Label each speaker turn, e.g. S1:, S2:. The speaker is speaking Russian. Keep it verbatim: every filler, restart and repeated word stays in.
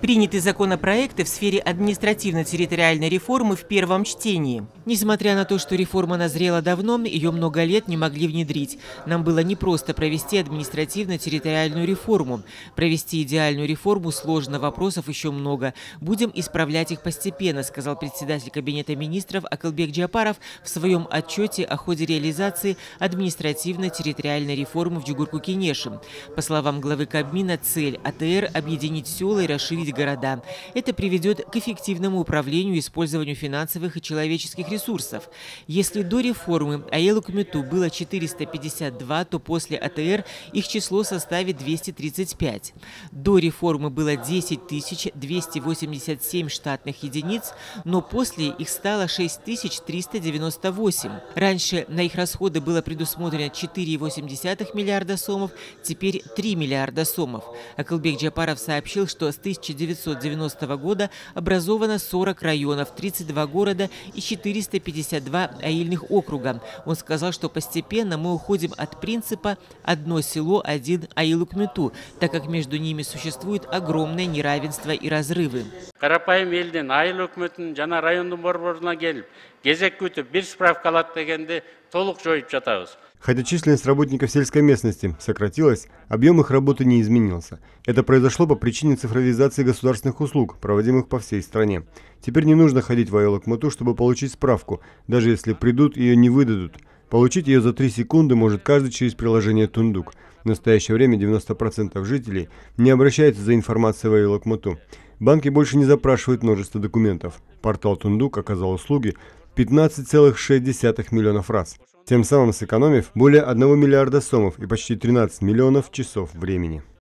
S1: Приняты законопроекты в сфере административно-территориальной реформы в первом чтении. Несмотря на то, что реформа назрела давно, ее много лет не могли внедрить. Нам было непросто провести административно-территориальную реформу. Провести идеальную реформу сложно, вопросов еще много. Будем исправлять их постепенно, сказал председатель Кабинета министров Акылбек Джапаров в своем отчете о ходе реализации административно-территориальной реформы в Джугурку-Кенеши. По словам главы Кабмина, цель АТР – объединить села и расширить города. Это приведет к эффективному управлению и использованию финансовых и человеческих ресурсов. Если до реформы Аелу-Кмету было четыреста пятьдесят два, то после АТР их число составит двести тридцать пять. До реформы было десять тысяч двести восемьдесят семь штатных единиц, но после их стало шесть тысяч триста девяносто восемь. Раньше на их расходы было предусмотрено четыре целых восемь десятых миллиарда сомов, теперь три миллиарда сомов. Акылбек Джапаров сообщил, что с тысяча девятьсот девяностого года образовано сорок районов, тридцать два города и четыреста пятьдесят два аильных округа. Он сказал, что постепенно мы уходим от принципа «одно село, один аилу-кмету», так как между ними существует огромное неравенство и разрывы.
S2: Карапайым элден айыл-өкмөтүн жана райондун борборуна келип, кезек күтүп бир справка алат дегенди толук жоюп жатабыз.
S3: Хотя численность работников сельской местности сократилась, объем их работы не изменился. Это произошло по причине цифровизации государственных услуг, проводимых по всей стране. Теперь не нужно ходить в Аилу-Кмету, чтобы получить справку. Даже если придут, ее не выдадут. Получить ее за три секунды может каждый через приложение Тундук. В настоящее время девяносто процентов жителей не обращаются за информацией в Аилу-Кмету. Банки больше не запрашивают множество документов. Портал Тундук оказал услуги пятнадцать целых шесть десятых миллионов раз, тем самым сэкономив более одного миллиарда сомов и почти тринадцать миллионов часов времени.